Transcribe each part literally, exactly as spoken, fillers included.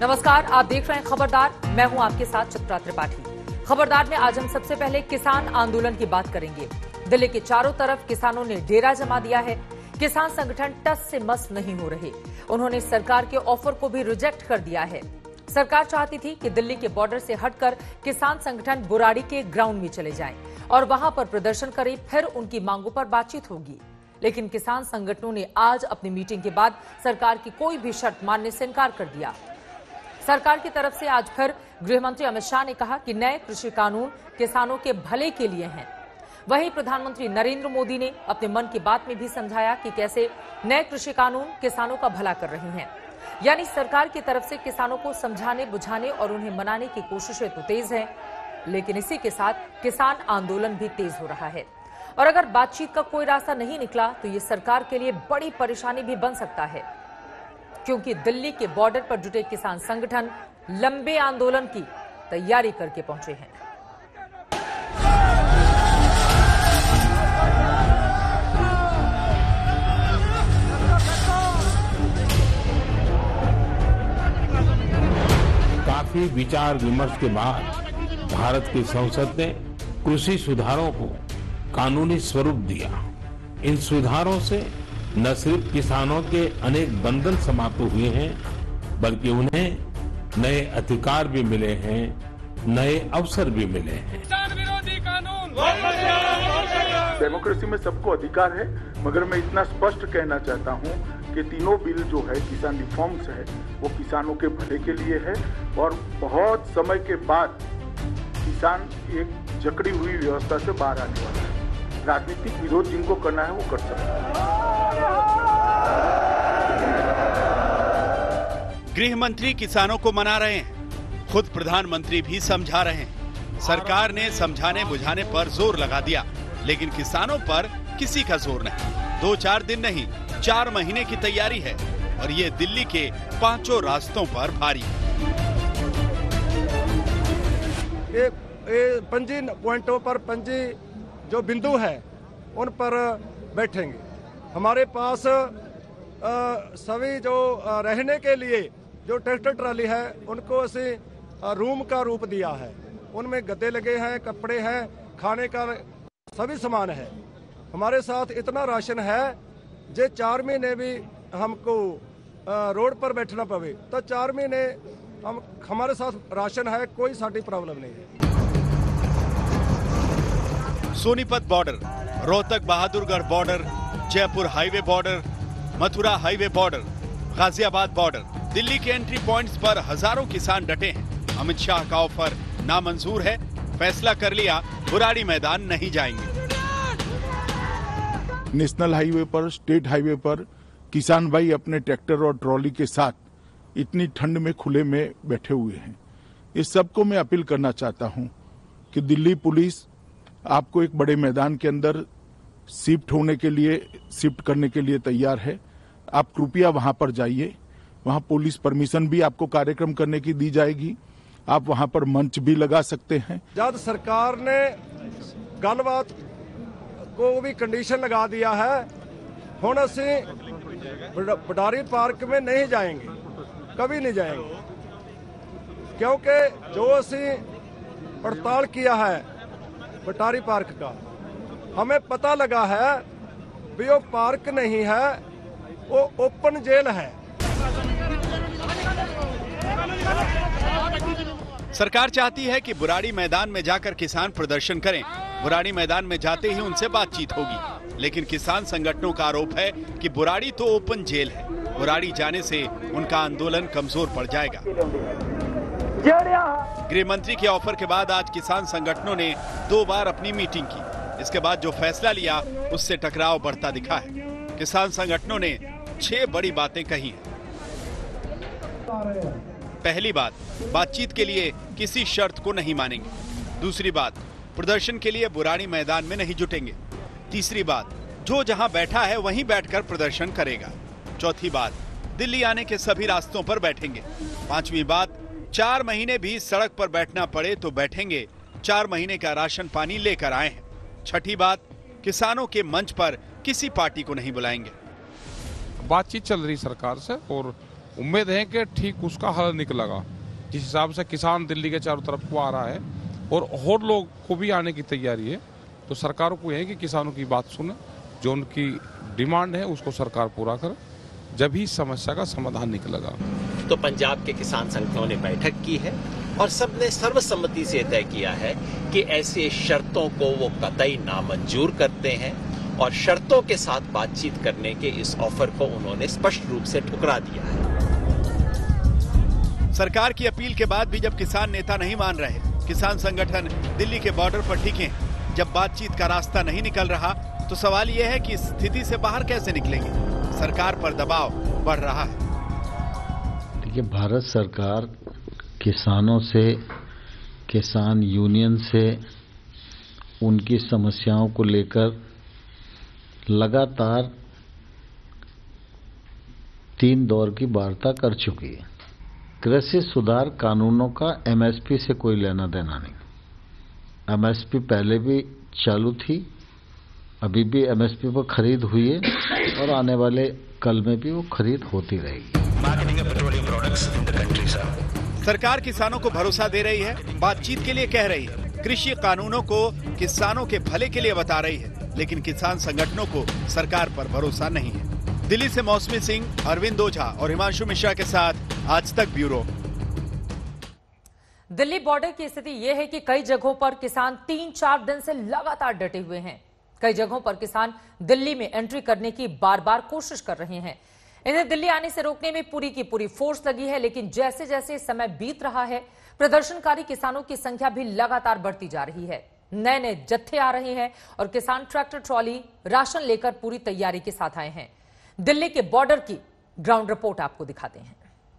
नमस्कार, आप देख रहे हैं खबरदार। मैं हूं आपके साथ चित्रा त्रिपाठी। खबरदार में आज हम सबसे पहले किसान आंदोलन की बात करेंगे। दिल्ली के चारों तरफ किसानों ने डेरा जमा दिया है। किसान संगठन टस से मस नहीं हो रहे। उन्होंने सरकार के ऑफर को भी रिजेक्ट कर दिया है। सरकार चाहती थी कि दिल्ली के बॉर्डर से हटकर किसान संगठन बुराड़ी के ग्राउंड में चले जाएं और वहां पर प्रदर्शन करें, फिर उनकी मांगों पर बातचीत होगी। लेकिन किसान संगठनों ने आज अपनी मीटिंग के बाद सरकार की कोई भी शर्त मानने से इनकार कर दिया। सरकार की तरफ से आज फिर गृह मंत्री अमित शाह ने कहा कि नए कृषि कानून किसानों के भले के लिए हैं। वहीं प्रधानमंत्री नरेंद्र मोदी ने अपने मन की बात में भी समझाया कि कैसे नए कृषि कानून किसानों का भला कर रहे हैं। यानी सरकार की तरफ से किसानों को समझाने, बुझाने और उन्हें मनाने की कोशिशें तो तेज हैं, लेकिन इसी के साथ किसान आंदोलन भी तेज हो रहा है। और अगर बातचीत का कोई रास्ता नहीं निकला तो ये सरकार के लिए बड़ी परेशानी भी बन सकता है, क्योंकि दिल्ली के बॉर्डर पर जुटे किसान संगठन लंबे आंदोलन की तैयारी करके पहुंचे हैं। काफी विचार विमर्श के बाद भारत की संसद ने कृषि सुधारों को कानूनी स्वरूप दिया। इन सुधारों से न सिर्फ किसानों के अनेक बंधन समाप्त हुए हैं, बल्कि उन्हें नए अधिकार भी मिले हैं, नए अवसर भी मिले हैं। किसान विरोधी कानून। डेमोक्रेसी में सबको अधिकार है, मगर मैं इतना स्पष्ट कहना चाहता हूं कि तीनों बिल जो है किसान रिफॉर्म्स है वो किसानों के भले के लिए है और बहुत समय के बाद किसान एक जकड़ी हुई व्यवस्था से बाहर आने वाला है। राजनीतिक विरोध जिनको करना है वो कर सकते हैं। गृह मंत्री किसानों को मना रहे हैं, खुद प्रधानमंत्री भी समझा रहे हैं। सरकार ने समझाने बुझाने पर जोर लगा दिया, लेकिन किसानों पर किसी का जोर नहीं। दो चार दिन नहीं, चार महीने की तैयारी है और ये दिल्ली के पांचों रास्तों पर भारी है। ये, ये पंजी पॉइंटों पर पंजी जो बिंदु है उन पर बैठेंगे। हमारे पास आ, सभी जो आ, रहने के लिए जो ट्रैक्टर ट्राली है उनको असी रूम का रूप दिया है। उनमें गद्दे लगे हैं, कपड़े हैं, खाने का सभी सामान है। हमारे साथ इतना राशन है जे चार महीने भी हमको आ, रोड पर बैठना पवे तो चार महीने हम हमारे साथ राशन है, कोई साड़ी प्रॉब्लम नहीं है। Sonipat border, Rohtak Bahadurgarh border, Jaipur highway border, Mathura highway border, Ghaziabad border, Delhi के एंट्री पॉइंट्स पर हजारों किसान डटे हैं। अमित शाह का ऑफर नामंजूर है, फैसला कर लिया, बुराड़ी मैदान नहीं जाएंगे। नेशनल हाईवे पर, स्टेट हाईवे पर किसान भाई अपने ट्रैक्टर और ट्रॉली के साथ इतनी ठंड में खुले में बैठे हुए हैं। इस सबको मैं अपील करना चाहता हूं कि दिल्ली पुलिस आपको एक बड़े मैदान के अंदर शिफ्ट होने के लिए, शिफ्ट करने के लिए तैयार है। आप कृपया वहां पर जाइए। वहां पुलिस परमिशन भी आपको कार्यक्रम करने की दी जाएगी। आप वहां पर मंच भी लगा सकते हैं। जब सरकार ने गलबात को भी कंडीशन लगा दिया है, हुण असी बटारी पार्क में नहीं जाएंगे, कभी नहीं जाएंगे, क्योंकि जो असी पड़ताल किया है बटारी पार्क का, हमें पता लगा है भी वो पार्क नहीं है, वो ओपन जेल है। सरकार चाहती है कि बुराड़ी मैदान में जाकर किसान प्रदर्शन करें। बुराड़ी मैदान में जाते ही उनसे बातचीत होगी, लेकिन किसान संगठनों का आरोप है कि बुराड़ी तो ओपन जेल है। बुराड़ी जाने से उनका आंदोलन कमजोर पड़ जाएगा। गृह मंत्री के ऑफर के बाद आज किसान संगठनों ने दो बार अपनी मीटिंग की। इसके बाद जो फैसला लिया उससे टकराव बढ़ता दिखा है। किसान संगठनों ने छह बड़ी बातें कही हैं। पहली बात, बातचीत के लिए किसी शर्त को नहीं मानेंगे। दूसरी बात, प्रदर्शन के लिए बुराड़ी मैदान में नहीं जुटेंगे। तीसरी बात, जो जहां बैठा है वहीं बैठकर प्रदर्शन करेगा। चौथी बात, दिल्ली आने के सभी रास्तों पर बैठेंगे। पांचवी बात, चार महीने भी सड़क पर बैठना पड़े तो बैठेंगे, चार महीने का राशन पानी लेकर आए हैं। छठी बात, किसानों के मंच पर किसी पार्टी को नहीं बुलाएंगे। बातचीत चल रही सरकार से और उम्मीद है कि ठीक उसका हल निकलेगा। जिस हिसाब से किसान दिल्ली के चारों तरफ को आ रहा है और और लोग को भी आने की तैयारी है, तो सरकार को यह है कि किसानों की बात सुने, जो उनकी डिमांड है उसको सरकार पूरा करे, जब ही समस्या का समाधान निकलेगा। तो पंजाब के किसान संगठनों ने बैठक की है और सबने सर्वसम्मति से तय किया है कि ऐसे शर्तों को वो कतई नामंजूर करते हैं और शर्तों के साथ बातचीत करने के इस ऑफर को उन्होंने स्पष्ट रूप से ठुकरा दिया है। सरकार की अपील के बाद भी जब किसान नेता नहीं मान रहे, किसान संगठन दिल्ली के बॉर्डर पर टिके, जब बातचीत का रास्ता नहीं निकल रहा, तो सवाल यह है कि इस स्थिति से बाहर कैसे निकलेंगे। सरकार पर दबाव बढ़ रहा है। देखिए, भारत सरकार किसानों से, किसान यूनियन से उनकी समस्याओं को लेकर लगातार तीन दौर की वार्ता कर चुकी है। कृषि सुधार कानूनों का एमएसपी से कोई लेना देना नहीं। एमएसपी पहले भी चालू थी, अभी भी एमएसपी पर खरीद हुई है और आने वाले कल में भी वो खरीद होती रहेगी। सरकार किसानों को भरोसा दे रही है, बातचीत के लिए कह रही है, कृषि कानूनों को किसानों के भले के लिए बता रही है, लेकिन किसान संगठनों को सरकार पर भरोसा नहीं है। दिल्ली से मौसमी सिंह, अरविंद ओझा और हिमांशु मिश्रा के साथ आज तक ब्यूरो। दिल्ली बॉर्डर की स्थिति यह है कि कई जगहों पर किसान तीन चार दिन से लगातार डटे हुए हैं। कई जगहों पर किसान दिल्ली में एंट्री करने की बार बार कोशिश कर रहे हैं। इन्हें दिल्ली आने से रोकने में पूरी की पूरी फोर्स लगी है, लेकिन जैसे जैसे समय बीत रहा है, प्रदर्शनकारी किसानों की संख्या भी लगातार बढ़ती जा रही है। नए नए जत्थे आ रहे हैं और किसान ट्रैक्टर ट्रॉली राशन लेकर पूरी तैयारी के साथ आए हैं। दिल्ली के बॉर्डर की ग्राउंड रिपोर्ट आपको दिखाते हैं।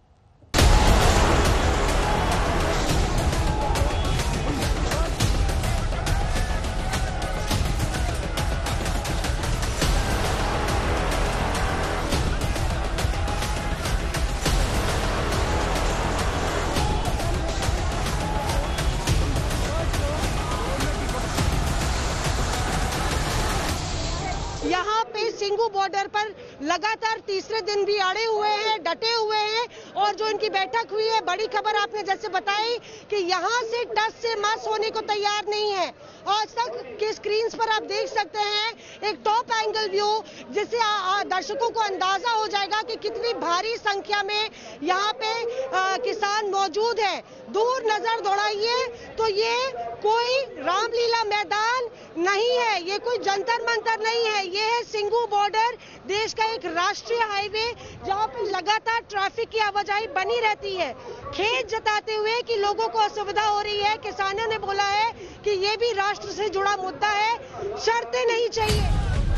यहाँ पे सिंगू बॉर्डर पर लगातार तीसरे दिन भी अड़े हुए हैं, डटे हुए हैं और जो इनकी बैठक हुई है, बड़ी खबर आपने जैसे बताई कि यहाँ से टस से मस होने को तैयार नहीं है। आज तक के स्क्रीन पर आप देख सकते हैं एक टॉप एंगल व्यू, जिससे दर्शकों को अंदाजा हो जाएगा कि कितनी भारी संख्या में यहाँ पे आ, किसान मौजूद है। दूर नजर दौड़ाइए तो ये कोई रामलीला मैदान नहीं है, ये कोई जंतर मंतर नहीं है, ये है सिंगू बॉर्डर, देश का एक राष्ट्रीय हाईवे जहाँ पे लगातार ट्रैफिक की आवाजाही बनी रहती है। खेद जताते हुए कि लोगों को असुविधा हो रही है, किसानों ने बोला है कि ये भी राष्ट्र से जुड़ा मुद्दा है, शर्तें नहीं चाहिए।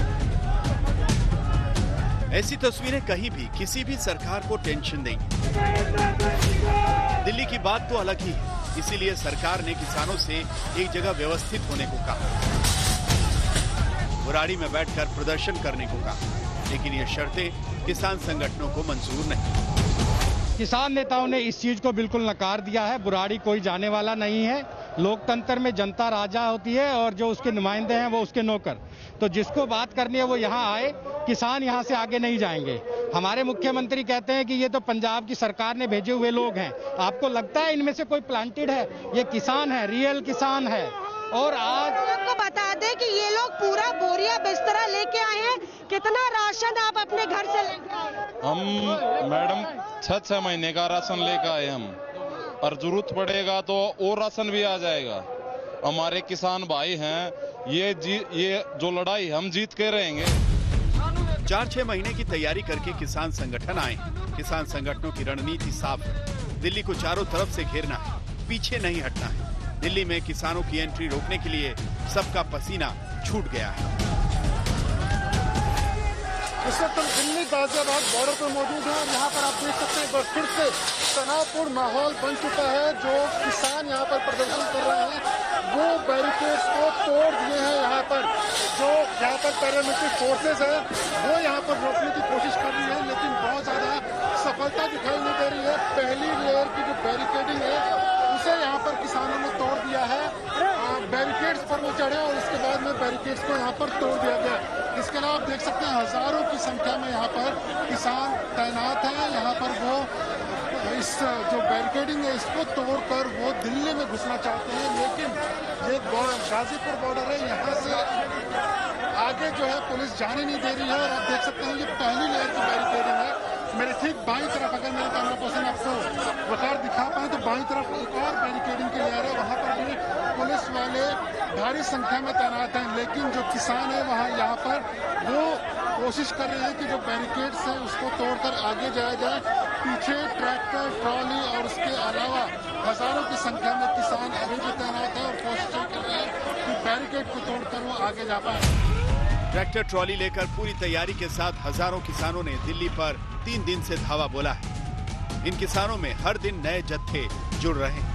ऐसी तस्वीरें कहीं भी किसी भी सरकार को टेंशन देंगी। दिल्ली की बात तो अलग ही है, इसीलिए सरकार ने किसानों से एक जगह व्यवस्थित होने को कहा, बुराड़ी में बैठकर प्रदर्शन करने को कहा, लेकिन ये शर्तें किसान संगठनों को मंजूर नहीं। किसान नेताओं ने इस चीज को बिल्कुल नकार दिया है। बुराड़ी कोई जाने वाला नहीं है। लोकतंत्र में जनता राजा होती है और जो उसके नुमाइंदे हैं वो उसके नौकर। तो जिसको बात करनी है वो यहाँ आए, किसान यहाँ से आगे नहीं जाएंगे। हमारे मुख्यमंत्री कहते हैं कि ये तो पंजाब की सरकार ने भेजे हुए लोग हैं। आपको लगता है इनमें से कोई प्लांटेड है? ये किसान है, रियल किसान है। और आज आपको बता दें कि ये लोग पूरा बोरिया बिस्तरा लेके आए हैं। कितना राशन आप अपने घर से लेके आए? हम मैडम छह छह महीने का राशन लेकर आए हम, और जरूरत पड़ेगा तो और राशन भी आ जाएगा। हमारे किसान भाई हैं, ये जी ये जो लड़ाई हम जीत के रहेंगे। चार छह महीने की तैयारी करके किसान संगठन आए। किसान संगठनों की रणनीति साफ है, दिल्ली को चारों तरफ से घेरना है, पीछे नहीं हटना है। दिल्ली में किसानों की एंट्री रोकने के लिए सबका पसीना छूट गया है। इस वक्त हम दिल्ली गाजियाबाद बॉर्डर पर मौजूद हैं और यहाँ पर आप देख सकते हैं फिर से तनावपूर्ण माहौल बन चुका है। जो किसान यहाँ पर प्रदर्शन कर रहे हैं वो बैरिकेड्स को तोड़ दिए हैं। यहाँ पर जो यहाँ पर पैरामिलिट्री फोर्सेस है वो यहाँ पर रोकने की कोशिश कर रही है, लेकिन बहुत ज्यादा सफलता दिखाई नहीं दे रही है। पहली लेयर की जो बैरिकेडिंग है उसे यहाँ पर किसानों ने तोड़ दिया है। बैरिकेड्स पर वो चढ़े और उसके बाद में बैरिकेड्स को यहाँ पर तोड़ दिया गया। इसके अलावा आप देख सकते हैं हजारों की संख्या में यहाँ पर किसान तैनात हैं। यहाँ पर वो जो बैरिकेडिंग है इसको तोड़कर वो दिल्ली में घुसना चाहते हैं, लेकिन ये गाजीपुर बॉर्डर है, यहाँ से आगे जो है पुलिस जाने नहीं दे रही है। और आप देख सकते हैं ये पहली लेयर की बैरिकेडिंग है। मेरे ठीक बाईं तरफ अगर मेरे कैमरा पर्सन आपको वकार दिखा पाए तो बाईं तरफ एक और बैरिकेडिंग की लेयर है, वहाँ पर भी पुलिस वाले भारी संख्या में तैनात हैं। लेकिन जो किसान है वहाँ यहाँ पर वो कोशिश कर रहे हैं कि जो बैरिकेड्स है उसको तोड़कर आगे जाया जाए। पीछे ट्रैक्टर, ट्रॉली और उसके अलावा हजारों की संख्या में किसान अभी भी तैनात है और कोशिश कर रहे हैं कि बैरिकेड को तोड़कर वो आगे जा पाए। ट्रैक्टर ट्रॉली लेकर पूरी तैयारी के साथ हजारों किसानों ने दिल्ली पर तीन दिन से धावा बोला है। इन किसानों में हर दिन नए जत्थे जुड़ रहे हैं।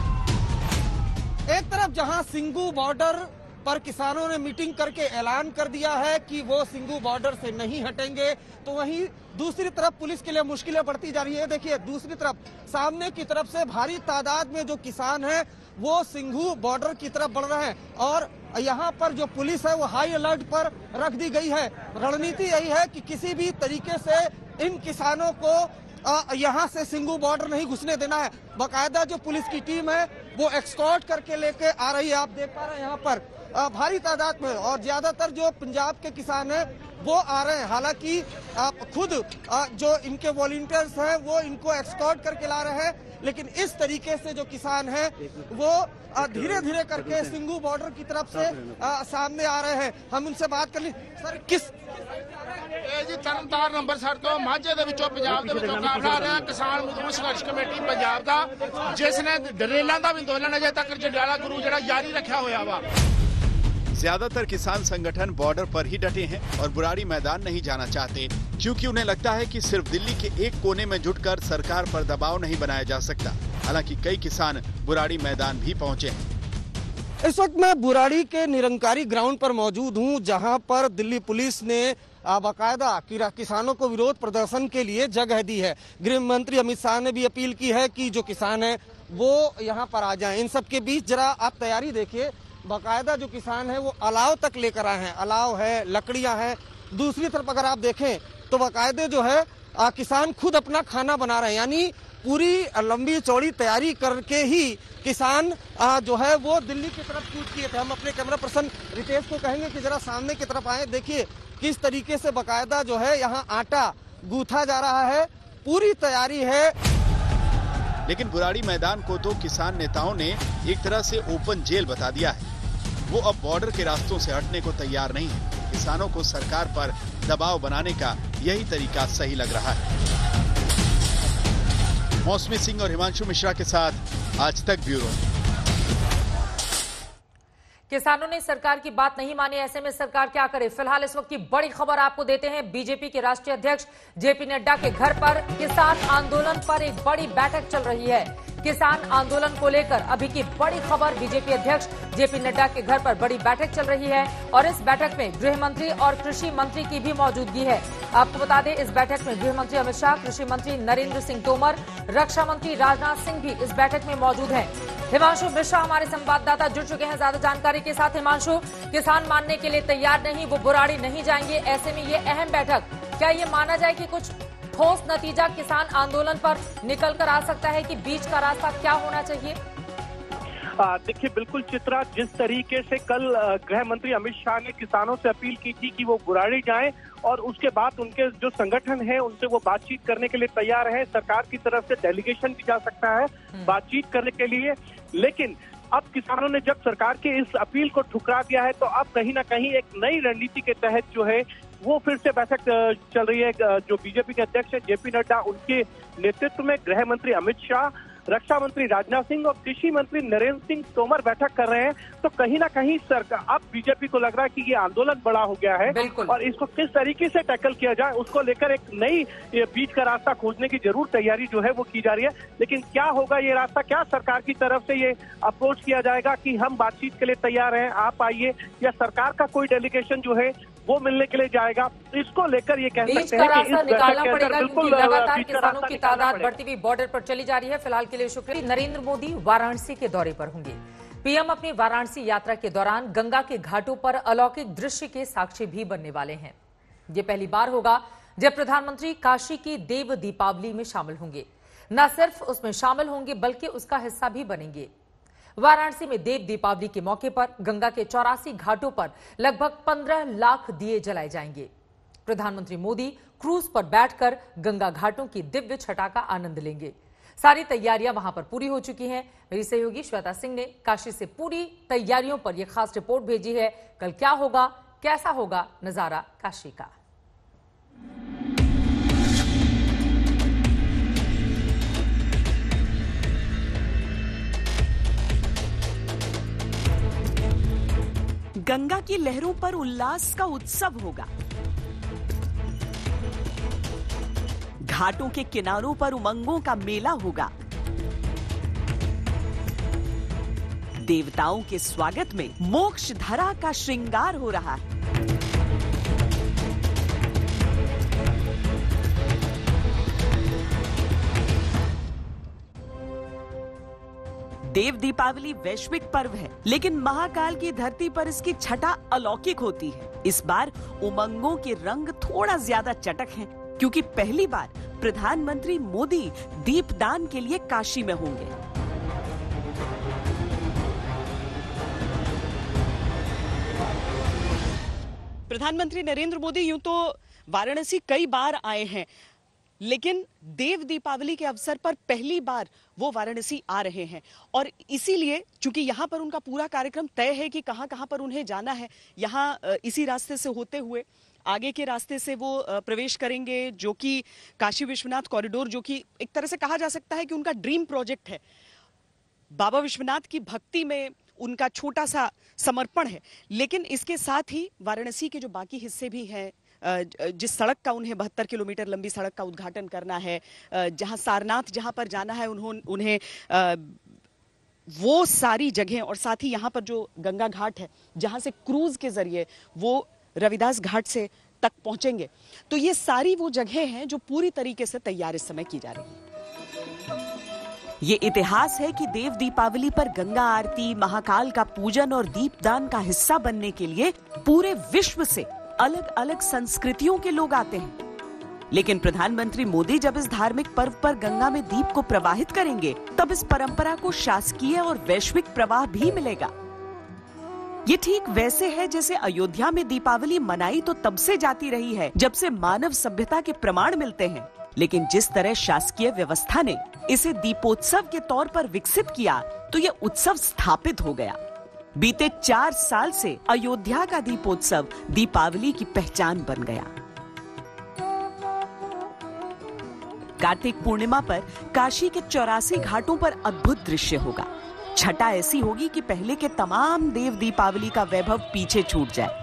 एक तरफ जहां सिंगू बॉर्डर पर किसानों ने मीटिंग करके ऐलान कर दिया है कि वो सिंगू बॉर्डर से नहीं हटेंगे, तो वहीं दूसरी तरफ पुलिस के लिए मुश्किलें बढ़ती जा रही है। देखिए दूसरी तरफ सामने की तरफ से भारी तादाद में जो किसान हैं वो सिंघू बॉर्डर की तरफ बढ़ रहे हैं और यहाँ पर जो पुलिस है वो हाई अलर्ट पर रख दी गई है। रणनीति यही है कि किसी भी तरीके से इन किसानों को यहाँ से सिंघू बॉर्डर नहीं घुसने देना है। बाकायदा जो पुलिस की टीम है वो एक्सकॉर्ट करके लेके आ रही है। आप देख पा रहे हैं यहाँ पर भारी तादाद में और ज्यादातर जो पंजाब के किसान हैं वो आ रहे हैं। हालांकि खुद जो इनके वॉलंटियर्स हैं वो इनको एक्सकॉर्ट करके ला रहे हैं, लेकिन इस तरीके से जो किसान हैं वो धीरे धीरे करके सिंघू बॉर्डर की तरफ से आ, सामने आ रहे हैं। हम उनसे बात कर ली। सर किस जी तरनतार नंबर सर तो माझे ਦੇ ਵਿੱਚੋਂ ਪੰਜਾਬ ਦੇ ਵਿੱਚੋਂ ਕਾਫਲਾ ਆ ਰਿਹਾ ਕਿਸਾਨ ਮਜ਼ਦੂਰ ਸੰਘਰਸ਼ ਕਮੇਟੀ ਪੰਜਾਬ ਦਾ, ਜਿਸ ਨੇ ਡਰੇਲਾਂ ਦਾ ਵੀ ਅੰਦੋਲਨ ਅਜੇ ਤੱਕ ਜੰਡਿਆਲਾ ਗੁਰੂ ਜਿਹੜਾ ਜਾਰੀ ਰੱਖਿਆ ਹੋਇਆ ਵਾ। ज्यादातर किसान संगठन बॉर्डर पर ही डटे हैं और बुराड़ी मैदान नहीं जाना चाहते, क्योंकि उन्हें लगता है कि सिर्फ दिल्ली के एक कोने में जुटकर सरकार पर दबाव नहीं बनाया जा सकता। हालांकि कई किसान बुराड़ी मैदान भी पहुंचे हैं। इस वक्त मैं बुराड़ी के निरंकारी ग्राउंड पर मौजूद हूं, जहां पर दिल्ली पुलिस ने बाकायदा किसानों को विरोध प्रदर्शन के लिए जगह दी है। गृह मंत्री अमित शाह ने भी अपील की है कि जो किसान है वो यहाँ पर आ जाएं। इन सब के बीच जरा आप तैयारी देखिए, बाकायदा जो किसान है वो अलाव तक लेकर आए हैं। अलाव है, लकड़ियां हैं। दूसरी तरफ अगर आप देखें तो बाकायदे जो है आ, किसान खुद अपना खाना बना रहे हैं, यानी पूरी लंबी चौड़ी तैयारी करके ही किसान आ, जो है वो दिल्ली की तरफ कूच किए थे। हम अपने कैमरा पर्सन रितेश को कहेंगे कि जरा सामने की तरफ आए, देखिए किस तरीके से बाकायदा जो है यहाँ आटा गूंथा जा रहा है, पूरी तैयारी है। लेकिन बुराड़ी मैदान को तो किसान नेताओं ने एक तरह से ओपन जेल बता दिया है। वो अब बॉर्डर के रास्तों से हटने को तैयार नहीं है। किसानों को सरकार पर दबाव बनाने का यही तरीका सही लग रहा है। मौसमी सिंह और हिमांशु मिश्रा के साथ आज तक ब्यूरो। किसानों ने सरकार की बात नहीं मानी, ऐसे में सरकार क्या करे? फिलहाल इस वक्त की बड़ी खबर आपको देते हैं। बीजेपी के राष्ट्रीय अध्यक्ष जेपी नड्डा के घर पर किसान आंदोलन पर एक बड़ी बैठक चल रही है। किसान आंदोलन को लेकर अभी की बड़ी खबर, बीजेपी अध्यक्ष जेपी नड्डा के घर पर बड़ी बैठक चल रही है और इस बैठक में गृह मंत्री और कृषि मंत्री की भी मौजूदगी है। आपको बता दें इस बैठक में गृह मंत्री अमित शाह, कृषि मंत्री नरेंद्र सिंह तोमर, रक्षा मंत्री राजनाथ सिंह भी इस बैठक में मौजूद हैं। हिमांशु मिश्रा हमारे संवाददाता जुड़ चुके हैं ज्यादा जानकारी के साथ। हिमांशु, किसान मानने के लिए तैयार नहीं, वो बुराड़ी नहीं जाएंगे, ऐसे में ये अहम बैठक, क्या ये माना जाए कि कुछ ठोस नतीजा किसान आंदोलन पर निकल कर आ सकता है कि बीच का रास्ता क्या होना चाहिए? देखिए बिल्कुल चित्रा, जिस तरीके से कल गृह मंत्री अमित शाह ने किसानों से अपील की थी कि वो बुराड़ी जाएं और उसके बाद उनके जो संगठन है उनसे वो बातचीत करने के लिए तैयार है। सरकार की तरफ से डेलीगेशन भी जा सकता है बातचीत करने के लिए, लेकिन अब किसानों ने जब सरकार की इस अपील को ठुकरा दिया है तो अब कहीं ना कहीं एक नई रणनीति के तहत जो है वो फिर से बैठक चल रही है। जो बीजेपी के अध्यक्ष है जेपी नड्डा, उनके नेतृत्व में गृह मंत्री अमित शाह, रक्षा मंत्री राजनाथ सिंह और कृषि मंत्री नरेंद्र सिंह तोमर बैठक कर रहे हैं। तो कहीं ना कहीं सरकार, अब बीजेपी को लग रहा है कि ये आंदोलन बड़ा हो गया है और इसको किस तरीके से टैकल किया जाए उसको लेकर एक नई बीच का रास्ता खोजने की जरूर तैयारी जो है वो की जा रही है। लेकिन क्या होगा ये रास्ता, क्या सरकार की तरफ से ये अप्रोच किया जाएगा कि हम बातचीत के लिए तैयार हैं, आप आइए, या सरकार का कोई डेलीगेशन जो है वो मिलने के लिए जाएगा, इसको लेकर ये कह सकते हैं कि इस निकालना पड़ेगा क्योंकि लगातार किसानों की तादाद बढ़ती हुई बॉर्डर पर चली जा रही है। फिलहाल के लिए शुक्रिया। नरेंद्र मोदी वाराणसी के दौरे पर होंगे। पीएम अपनी वाराणसी यात्रा के दौरान गंगा के घाटों पर अलौकिक दृश्य के साक्षी भी बनने वाले हैं। ये पहली बार होगा जब प्रधानमंत्री काशी की देव दीपावली में शामिल होंगे। न सिर्फ उसमें शामिल होंगे बल्कि उसका हिस्सा भी बनेंगे। वाराणसी में देव दीपावली के मौके पर गंगा के चौरासी घाटों पर लगभग पंद्रह लाख दिए जलाए जाएंगे। प्रधानमंत्री मोदी क्रूज पर बैठकर गंगा घाटों की दिव्य छटा का आनंद लेंगे। सारी तैयारियां वहां पर पूरी हो चुकी हैं। मेरी सहयोगी श्वेता सिंह ने काशी से पूरी तैयारियों पर यह खास रिपोर्ट भेजी है। कल क्या होगा, कैसा होगा नजारा काशी का। गंगा की लहरों पर उल्लास का उत्सव होगा। घाटों के किनारों पर उमंगों का मेला होगा। देवताओं के स्वागत में मोक्ष धरा का श्रृंगार हो रहा है। देव दीपावली वैश्विक पर्व है, लेकिन महाकाल की धरती पर इसकी छटा अलौकिक होती है। इस बार उमंगों के रंग थोड़ा ज्यादा चटक हैं, क्योंकि पहली बार प्रधानमंत्री मोदी दीपदान के लिए काशी में होंगे। प्रधानमंत्री नरेंद्र मोदी यूं तो वाराणसी कई बार आए हैं, लेकिन देव दीपावली के अवसर पर पहली बार वो वाराणसी आ रहे हैं। और इसीलिए चूंकि यहाँ पर उनका पूरा कार्यक्रम तय है कि कहां कहां पर उन्हें जाना है, यहाँ इसी रास्ते से होते हुए आगे के रास्ते से वो प्रवेश करेंगे, जो कि काशी विश्वनाथ कॉरिडोर, जो कि एक तरह से कहा जा सकता है कि उनका ड्रीम प्रोजेक्ट है। बाबा विश्वनाथ की भक्ति में उनका छोटा सा समर्पण है। लेकिन इसके साथ ही वाराणसी के जो बाकी हिस्से भी हैं, जिस सड़क का उन्हें बहत्तर किलोमीटर लंबी सड़क का उद्घाटन करना है, जहां सारनाथ जहां पर जाना है उन्होंने उन्हें वो सारी जगह, और साथ ही यहाँ पर जो गंगा घाट है जहां से क्रूज के जरिए वो रविदास घाट से तक पहुंचेंगे, तो ये सारी वो जगह हैं जो पूरी तरीके से तैयार इस समय की जा रही है। ये इतिहास है कि देव दीपावली पर गंगा आरती, महाकाल का पूजन और दीपदान का हिस्सा बनने के लिए पूरे विश्व से अलग अलग संस्कृतियों के लोग आते हैं। लेकिन प्रधानमंत्री मोदी जब इस धार्मिक पर्व पर गंगा में दीप को प्रवाहित करेंगे, तब इस परंपरा को शासकीय और वैश्विक प्रवाह भी मिलेगा। ये ठीक वैसे है जैसे अयोध्या में दीपावली मनाई तो तब से जाती रही है जब से मानव सभ्यता के प्रमाण मिलते हैं। लेकिन जिस तरह शासकीय व्यवस्था ने इसे दीपोत्सव के तौर पर विकसित किया, तो ये उत्सव स्थापित हो गया। बीते चार साल से अयोध्या का दीपोत्सव दीपावली की पहचान बन गया। कार्तिक पूर्णिमा पर काशी के चौरासी घाटों पर अद्भुत दृश्य होगा। छटा ऐसी होगी कि पहले के तमाम देव दीपावली का वैभव पीछे छूट जाए।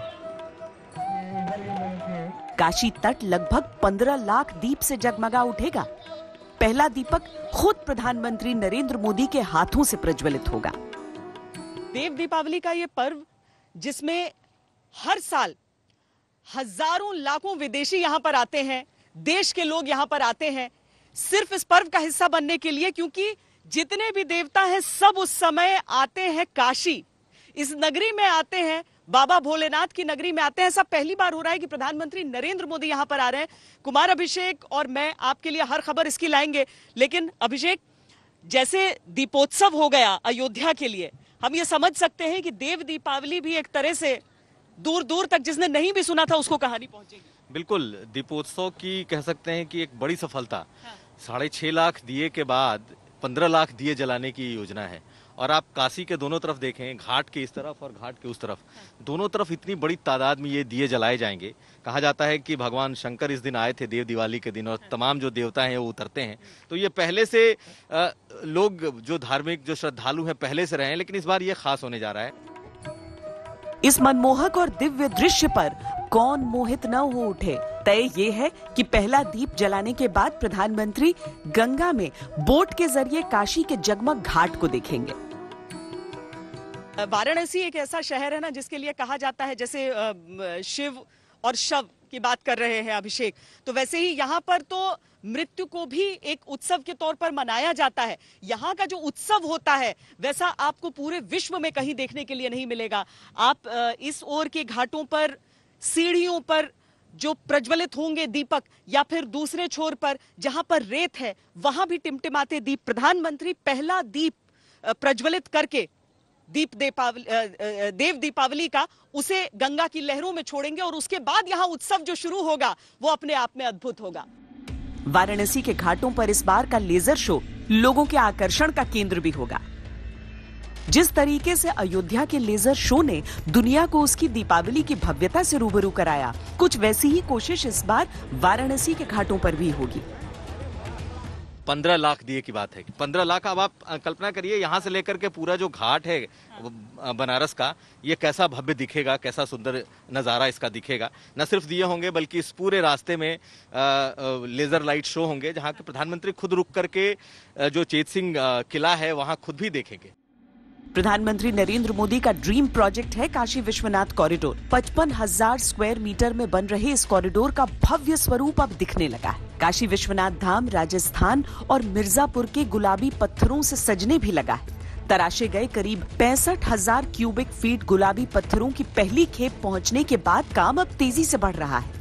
काशी तट लगभग पंद्रह लाख दीप से जगमगा उठेगा। पहला दीपक खुद प्रधानमंत्री नरेंद्र मोदी के हाथों से प्रज्वलित होगा। देव दीपावली का यह पर्व, जिसमें हर साल हजारों लाखों विदेशी यहां पर आते हैं, देश के लोग यहां पर आते हैं सिर्फ इस पर्व का हिस्सा बनने के लिए, क्योंकि जितने भी देवता हैं सब उस समय आते हैं काशी, इस नगरी में आते हैं, बाबा भोलेनाथ की नगरी में आते हैं। ऐसा पहली बार हो रहा है कि प्रधानमंत्री नरेंद्र मोदी यहां पर आ रहे हैं। कुमार अभिषेक और मैं आपके लिए हर खबर इसकी लाएंगे, लेकिन अभिषेक, जैसे दीपोत्सव हो गया अयोध्या के लिए, हम ये समझ सकते हैं कि देव दीपावली भी एक तरह से दूर दूर तक जिसने नहीं भी सुना था उसको कहानी पहुंचेगी। बिल्कुल, दीपोत्सव की कह सकते हैं कि एक बड़ी सफलता। साढ़े छह लाख दिए के बाद पंद्रह लाख दिए जलाने की योजना है। और आप काशी के दोनों तरफ देखें, घाट के इस तरफ और घाट के उस तरफ, दोनों तरफ इतनी बड़ी तादाद में ये दिए जलाए जाएंगे। कहा जाता है कि भगवान शंकर इस दिन आए थे देव दिवाली के दिन, और तमाम जो देवता हैं वो उतरते हैं। तो ये पहले से आ, लोग जो धार्मिक जो श्रद्धालु हैं पहले से रहे हैं, लेकिन इस बार ये खास होने जा रहा है। इस मनमोहक और दिव्य दृश्य पर कौन मोहित न हो उठे। तय ये है कि पहला दीप जलाने के बाद प्रधानमंत्री गंगा में बोट के जरिए काशी के जगमग घाट को देखेंगे। वाराणसी एक ऐसा शहर है ना जिसके लिए कहा जाता है, जैसे शिव और शव की बात कर रहे हैं अभिषेक, तो वैसे ही यहाँ पर तो मृत्यु को भी एक उत्सव के तौर पर मनाया जाता है। यहाँ का जो उत्सव होता है वैसा आपको पूरे विश्व में कहीं देखने के लिए नहीं मिलेगा। आप इस ओर के घाटों पर सीढ़ियों पर जो प्रज्वलित होंगे दीपक, या फिर दूसरे छोर पर जहां पर रेत है वहां भी टिमटिमाते दीप। प्रधानमंत्री पहला दीप प्रज्वलित करके दीप दीपावली देव दीपावली का उसे गंगा की लहरों में छोड़ेंगे और उसके बाद यहां उत्सव जो शुरू होगा वो अपने आप में अद्भुत होगा। वाराणसी के घाटों पर इस बार का लेजर शो लोगों के आकर्षण का केंद्र भी होगा। जिस तरीके से अयोध्या के लेजर शो ने दुनिया को उसकी दीपावली की भव्यता से रूबरू कराया, कुछ वैसी ही कोशिश इस बार वाराणसी के घाटों पर भी होगी। पंद्रह लाख दिए की बात है। पंद्रह लाख, अब आप कल्पना करिए यहाँ से लेकर के पूरा जो घाट है बनारस का, ये कैसा भव्य दिखेगा, कैसा सुंदर नज़ारा इसका दिखेगा। न सिर्फ दिए होंगे बल्कि इस पूरे रास्ते में आ, आ, लेजर लाइट शो होंगे, जहाँ के प्रधानमंत्री खुद रुक करके जो चेत सिंह किला है वहाँ खुद भी देखेंगे। प्रधानमंत्री नरेंद्र मोदी का ड्रीम प्रोजेक्ट है काशी विश्वनाथ कॉरिडोर। पचपन हजार स्क्वायर मीटर में बन रहे इस कॉरिडोर का भव्य स्वरूप अब दिखने लगा है। काशी विश्वनाथ धाम राजस्थान और मिर्जापुर के गुलाबी पत्थरों से सजने भी लगा है। तराशे गए करीब पैंसठ हजार क्यूबिक फीट गुलाबी पत्थरों की पहली खेप पहुंचने के बाद काम अब तेजी से बढ़ रहा है।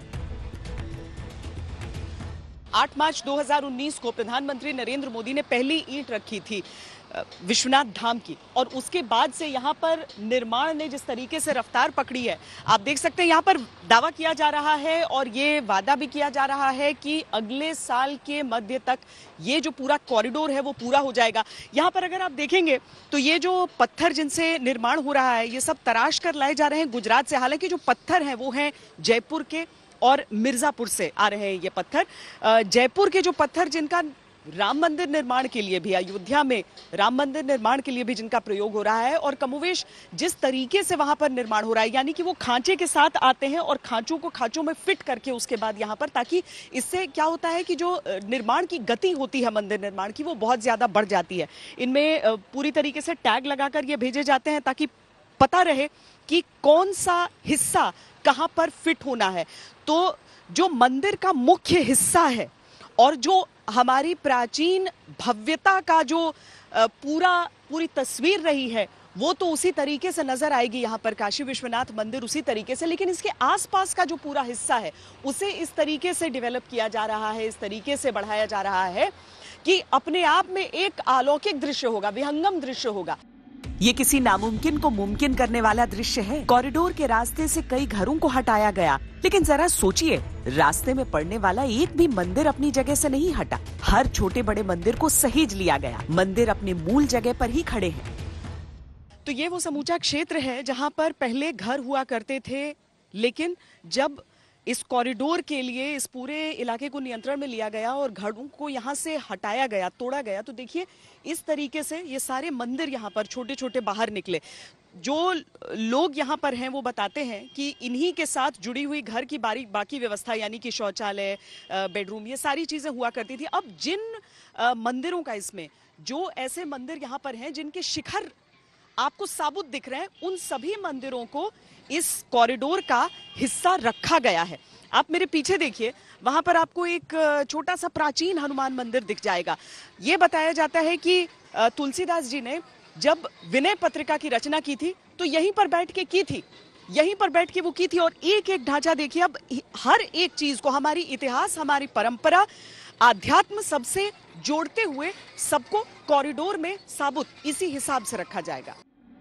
आठ मार्च दो हज़ार उन्नीस को प्रधानमंत्री नरेंद्र मोदी ने पहली ईंट रखी थी विश्वनाथ धाम की, और उसके बाद से यहाँ पर निर्माण ने जिस तरीके से रफ्तार पकड़ी है, आप देख सकते हैं यहाँ पर दावा किया जा रहा है और ये वादा भी किया जा रहा है कि अगले साल के मध्य तक ये जो पूरा कॉरिडोर है वो पूरा हो जाएगा। यहाँ पर अगर आप देखेंगे तो ये जो पत्थर जिनसे निर्माण हो रहा है ये सब तराश कर लाए जा रहे हैं गुजरात से। हालांकि जो पत्थर हैं वो हैं जयपुर के और मिर्जापुर से आ रहे हैं ये पत्थर। जयपुर के जो पत्थर जिनका राम मंदिर निर्माण के लिए भी, अयोध्या में राम मंदिर निर्माण के लिए भी जिनका प्रयोग हो रहा है, और कमोवेश जिस तरीके से वहां पर निर्माण हो रहा है, यानी कि वो खांचे के साथ आते हैं और खांचों को खांचों में फिट करके उसके बाद यहाँ पर, ताकि इससे क्या होता है कि जो निर्माण की गति होती है मंदिर निर्माण की वो बहुत ज्यादा बढ़ जाती है। इनमें पूरी तरीके से टैग लगाकर ये भेजे जाते हैं ताकि पता रहे कि कौन सा हिस्सा कहाँ पर फिट होना है। तो जो मंदिर का मुख्य हिस्सा है और जो हमारी प्राचीन भव्यता का जो पूरा पूरी तस्वीर रही है वो तो उसी तरीके से नजर आएगी यहाँ पर काशी विश्वनाथ मंदिर उसी तरीके से, लेकिन इसके आसपास का जो पूरा हिस्सा है उसे इस तरीके से डेवलप किया जा रहा है, इस तरीके से बढ़ाया जा रहा है कि अपने आप में एक अलौकिक दृश्य होगा, विहंगम दृश्य होगा। ये किसी नामुमकिन को मुमकिन करने वाला दृश्य है। कॉरिडोर के रास्ते से कई घरों को हटाया गया, लेकिन जरा सोचिए, रास्ते में पड़ने वाला एक भी मंदिर अपनी जगह से नहीं हटा। हर छोटे बड़े मंदिर को सहेज लिया गया। मंदिर अपने मूल जगह पर ही खड़े हैं। तो ये वो समूचा क्षेत्र है जहाँ पर पहले घर हुआ करते थे, लेकिन जब इस कॉरिडोर के लिए इस पूरे इलाके को नियंत्रण में लिया गया और घरों को यहाँ से हटाया गया, तोड़ा गया, तो देखिए इस तरीके से ये सारे मंदिर यहाँ पर छोटे छोटे बाहर निकले। जो लोग यहाँ पर हैं वो बताते हैं कि इन्हीं के साथ जुड़ी हुई घर की बारी बाकी व्यवस्था, यानी कि शौचालय, बेडरूम, ये सारी चीजें हुआ करती थी। अब जिन मंदिरों का, इसमें जो ऐसे मंदिर यहाँ पर हैं जिनके शिखर आपको साबुत दिख रहे हैं, उन सभी मंदिरों को इस कॉरिडोर का हिस्सा रखा गया है। आप मेरे पीछे देखिए, वहां पर आपको एक छोटा सा प्राचीन हनुमान मंदिर दिख जाएगा। ये बताया जाता है कि तुलसीदास जी ने जब विनय पत्रिका की रचना की थी तो यहीं पर बैठ के की थी, यहीं पर बैठ के वो की थी। और एक एक ढांचा देखिए, अब हर एक चीज को, हमारी इतिहास, हमारी परंपरा, आध्यात्म, सबसे जोड़ते हुए सबको कॉरिडोर में साबुत इसी हिसाब से रखा जाएगा।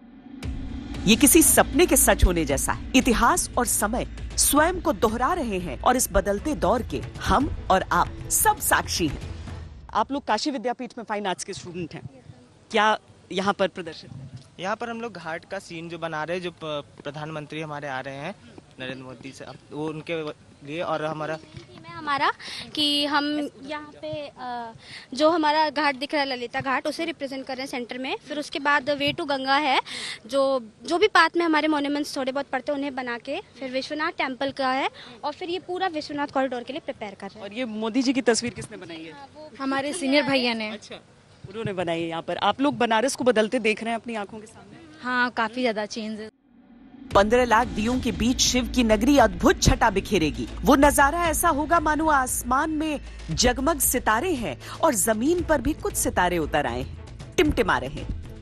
ये किसी सपने के सच होने जैसा है। इतिहास और समय स्वयं को दोहरा रहे हैं और इस बदलते दौर के हम और आप सब साक्षी हैं। आप लोग काशी विद्यापीठ में फाइन आर्ट्स के स्टूडेंट हैं, क्या यहाँ पर प्रदर्शन? यहाँ पर हम लोग घाट का सीन जो बना रहे हैं, जो प्रधानमंत्री हमारे आ रहे हैं नरेंद्र मोदी से, वो उनके लिए, और हमारा हमारा कि हम यहाँ पे जो हमारा घाट दिख रहा है ललिता घाट, उसे रिप्रेजेंट कर रहे हैं सेंटर में। फिर उसके बाद वे टू गंगा है, जो जो भी पाथ में हमारे मॉन्यूमेंट्स थोड़े बहुत पड़ते हैं उन्हें बना के, फिर विश्वनाथ टेम्पल का है, और फिर ये पूरा विश्वनाथ कॉरिडोर के लिए प्रिपेयर कर रहे हैं। और ये मोदी जी की तस्वीर किसने बनाई है? हमारे सीनियर भैया ने। अच्छा, उन्होंने बनाई है। यहाँ पर आप लोग बनारस को बदलते देख रहे हैं अपनी आंखों के सामने? हाँ, काफी ज्यादा चेंज है। पंद्रह लाख दियों के बीच शिव की नगरी अद्भुत छटा बिखेरेगी। वो नजारा ऐसा होगा मानो आसमान में जगमग सितारे हैं और जमीन पर भी कुछ सितारे उतर आए हैं, टिमटिमा रहे